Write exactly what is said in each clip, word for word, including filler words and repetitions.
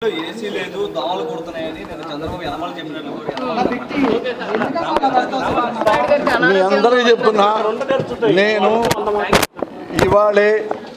AC లేదు దోమలు కొడుతున్నాయని నేను చంద్రబాబు యనమల చెప్పినట్లు మీ అందరికీ చెప్తున్నా, నేను ఇవాళే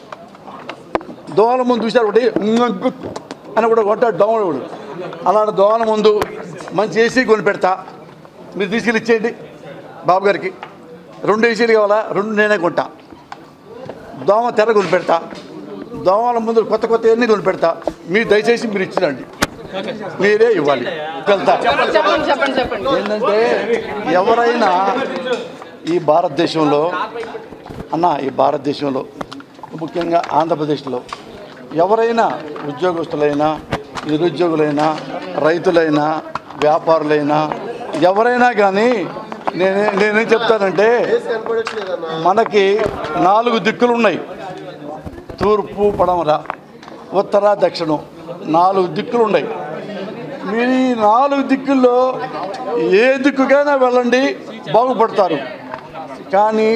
దోమల ముందు చూశారు ఒకటి అని కూడా కొట్టాడు దోమలు కూడా. అలాంటి దోమల ముందు మంచి ఏసీ కొని పెడతా, మీరు తీసుకెళ్ళి ఇచ్చేయండి బాబు గారికి. రెండు ఏసీలు కావాలా, రెండు నేనే కొంటా. దోమ తెర కొని పెడతా, దోమల ముందు కొత్త కొత్త ఎన్ని కొని పెడతా. మీరు దయచేసి మీరు ఇచ్చినండి, మీరే ఇవ్వాలి. వెళ్తా. ఏంటంటే ఎవరైనా ఈ భారతదేశంలో అన్న ఈ భారతదేశంలో ముఖ్యంగా ఆంధ్రప్రదేశ్లో ఎవరైనా ఉద్యోగస్తులైనా, నిరుద్యోగులైనా, రైతులైనా, వ్యాపారులైనా ఎవరైనా కానీ నేనే నేనేం చెప్తానంటే, మనకి నాలుగు దిక్కులు ఉన్నాయి. తూర్పు, పడమర, ఉత్తర, దక్షిణం, నాలుగు దిక్కులు ఉన్నాయి. మీరు ఈ నాలుగు దిక్కుల్లో ఏ దిక్కుకైనా వెళ్ళండి, బాగుపడతారు. కానీ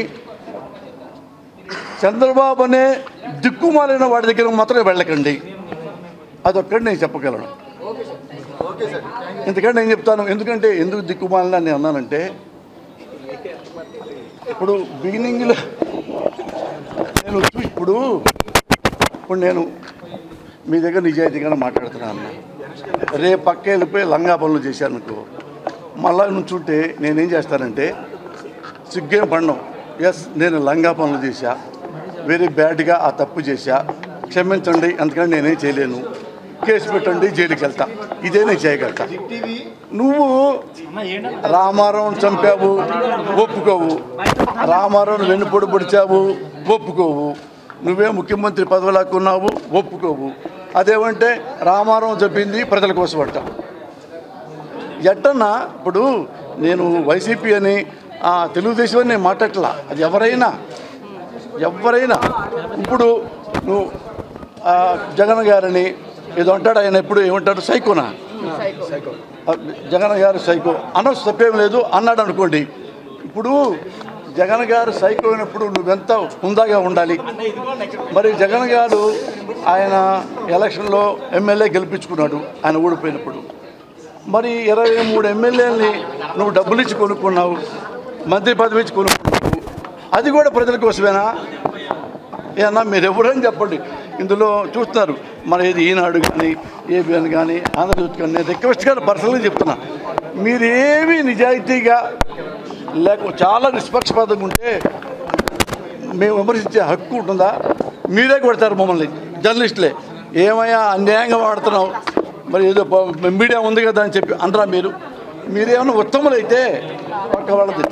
చంద్రబాబు అనే దిక్కుమాలిన వాడి దగ్గర మాత్రమే వెళ్ళకండి. అదొక్కటి నేను చెప్పగలను. ఎందుకంటే నేను చెప్తాను, ఎందుకంటే ఎందుకు దిక్కుమాలిన నేను అన్నానంటే, ఇప్పుడు బిగినింగ్లో నేను ఇప్పుడు ఇప్పుడు నేను మీ దగ్గర నిజాయితీగానే మాట్లాడుతున్నాను. రేపు పక్క వెళ్ళిపోయి లంగా పనులు చేశాను అనుకో, మళ్ళా నుంచుంటే నేనేం చేస్తానంటే సిగ్గేం పండం, ఎస్ నేను లంగా పనులు చేశా, వెరీ బ్యాడ్గా ఆ తప్పు చేశా, క్షమించండి, అందుకని నేనేం చేయలేను, కేసు పెట్టండి, జైలుకి వెళ్తా. ఇదే నేను చేయగలుగుతా. నువ్వు రామారావుని చంపావు, ఒప్పుకోవు. రామారావుని వెన్నుపొడి పొడిచావు, ఒప్పుకోవు. నువ్వే ముఖ్యమంత్రి పదవి లాక్కున్నావు, ఒప్పుకోవు. అదేమంటే రామారావు చెప్పింది ప్రజల కోసం అంట. ఎట్టన్నా ఇప్పుడు నేను వైసీపీ అని తెలుగుదేశం అని నేను మాట్లాడట్లా. అది ఎవరైనా ఎవరైనా ఇప్పుడు నువ్వు జగన్ గారిని ఏదో అంటాడు, ఆయన ఎప్పుడు ఏమంటాడు, సైకోనా, జగన్ గారు సైకో అనొచ్చు, తప్పేం లేదు అన్నాడు అనుకోండి. ఇప్పుడు జగన్ గారు సైకో అయినప్పుడు నువ్వెంత హుందాగా ఉండాలి. మరి జగన్ గారు ఆయన ఎలక్షన్లో ఎమ్మెల్యే గెలిపించుకున్నాడు, ఆయన ఓడిపోయినప్పుడు. మరి ఇరవై మూడు ఎమ్మెల్యేలని నువ్వు డబ్బులు ఇచ్చి కొనుక్కున్నావు, మంత్రి పదవి ఇచ్చి కొనుక్కున్నావు. అది కూడా ప్రజల కోసమేనా? ఏమన్నా మీరు ఎవరని చెప్పండి. ఇందులో చూస్తున్నారు మన ఏది ఈనాడు కానీ, ఏబిఎన్ కానీ, ఆంధ్రజ్యోతి కానీ, నేను రిక్వెస్ట్ గారు పర్సనల్గా చెప్తున్నా, మీరేమీ నిజాయితీగా లేక చాలా నిష్పక్షపాతంగా ఉంటే మేము విమర్శించే హక్కు ఉంటుందా? మీరే కొడతారు మమ్మల్ని జర్నలిస్టులే, ఏమయ్యా అన్యాయంగా వాడుతున్నావు, మరి ఏదో మీడియా ఉంది కదా అని చెప్పి అనరా మీరు? మీరేమన్నా ఉత్తములు అయితే పక్క వాళ్ళది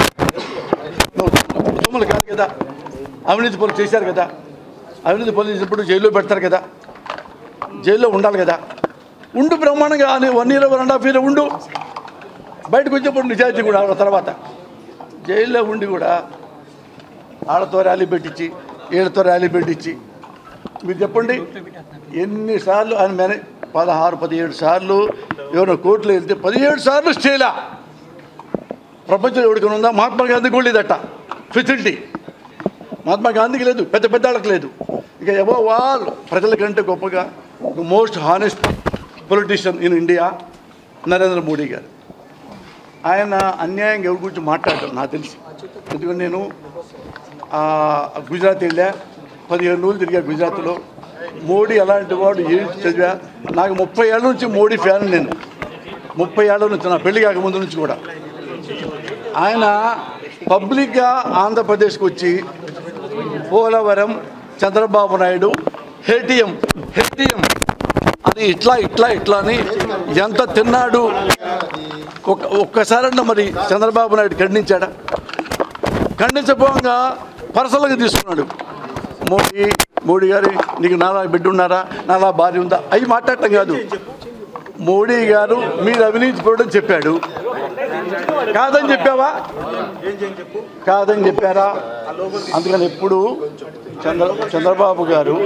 ఉత్తములు కాదు కదా, అవినీతి పనులు చేశారు కదా, అవినీతి పనులు చేసినప్పుడు జైల్లో పెడతారు కదా, జైల్లో ఉండాలి కదా, ఉండు బ్రహ్మాండంగా అని one year one and half year ఉండు, బయటకు వచ్చేప్పుడు నిజాయితీ కూడా ఆడ తర్వాత జైల్లో ఉండి కూడా ఆడతో ర్యాలీ పెట్టించి ఏళ్ళతో ర్యాలీ పెట్టించి మీరు చెప్పండి ఎన్నిసార్లు ఆయన మేనే పదహారు పదిహేడు సార్లు ఎవరైనా కోర్టులో వెళ్తే పదిహేడు సార్లు స్టేలా. ప్రపంచంలో ఎవరికైనా ఉందా? మహాత్మా గాంధీ కూడా లేదట ఫెసిలిటీ. మహాత్మా గాంధీకి లేదు, పెద్ద పెద్ద వాళ్ళకి లేదు. ఇక ఎవో వాళ్ళు ప్రజల కంటే గొప్పగా most honest politician in India Narendra Modi గారు. ఆయన అన్యాయంగా ఎవరి గురించి మాట్లాడటం నాకు తెలిసి, ఎందుకంటే నేను గుజరాత్ వెళ్ళా, పదిహేను రోజులు తిరిగా గుజరాత్లో. మోడీ అలాంటి వాడు ఏం చదివా, నాకు ముప్పై ఏళ్ళ నుంచి మోడీ ఫ్యాన్. నేను ముప్పై ఏళ్ళ నుంచి, నా పెళ్లి కాక ముందు నుంచి కూడా ఆయన పబ్లిక్గా ఆంధ్రప్రదేశ్కి వచ్చి పోలవరం చంద్రబాబు నాయుడు హేటిఎం హేటిఎం అని ఇట్లా ఇట్లా ఇట్లా అని ఎంత తిన్నాడు. ఒక్క ఒక్కసారన్నా మరి చంద్రబాబు నాయుడు ఖండించాడా? ఖండించపోగా పర్సనల్గా తీసుకున్నాడు. మోడీ మోడీ గారి నీకు నాలా బిడ్డ ఉన్నారా, నాలా భార్య ఉందా, అవి మాట్లాడటం కాదు. మోడీ గారు మీరు అవినీతి పడని చెప్పాడు, కాదని చెప్పావా? కాదని చెప్పారా? అందుకని ఎప్పుడు చంద్ర చంద్రబాబు గారు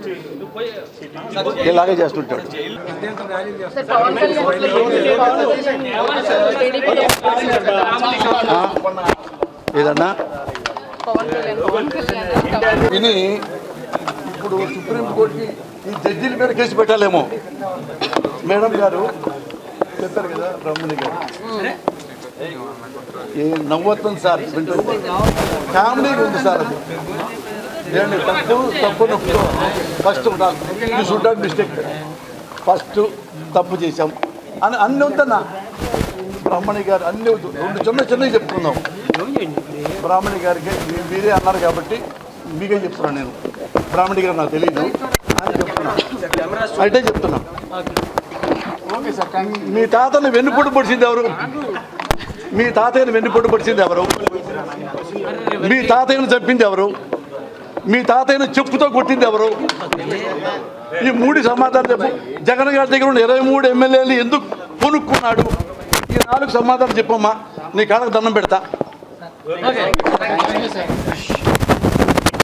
ఇలాగే చేస్తుంటాడు. ఏదన్నా విని ఇప్పుడు సుప్రీంకోర్టుకి ఈ జడ్జీల మీద కేసు పెట్టాలేమో. మేడం గారు చెప్పారు కదా బ్రహ్మణి గారు, ఏ నవ్వుతుంది సార్, కామెడీగా ఉంది సార్. అది ఏంటి తప్పు తప్పు నొప్పు first you should not mistake, first తప్పు చేశాం అని అన్నీ ఉందన్నా. బ్రాహ్మణి గారు అన్నీ రెండు చిన్న చిన్నవి చెప్తున్నాం. బ్రాహ్మణి గారికి మీరే అన్నారు కాబట్టి మీకే చెప్తున్నాను నేను. బ్రాహ్మణి గారు నాకు తెలియదు అని చెప్తున్నాను, అయితే చెప్తున్నా. మీ తాతని వెన్నుపొట్టు పొడిచింది ఎవరు? మీ తాతయ్యని వెన్నుపొట్టు పొడిచింది ఎవరు? మీ తాతయ్యను చంపింది ఎవరు? మీ తాతయ్యను చెప్పుతో కొట్టింది ఎవరు? ఈ మూడు సమాధానం చెప్పు. జగన్ గారి దగ్గర ఉన్న ఇరవై మూడు ఎమ్మెల్యేలు ఎందుకు కొనుక్కున్నాడు? ఈ నాలుగు సమాధానం చెప్పమ్మా, నీ కాళ్ళకు దండం పెడతా.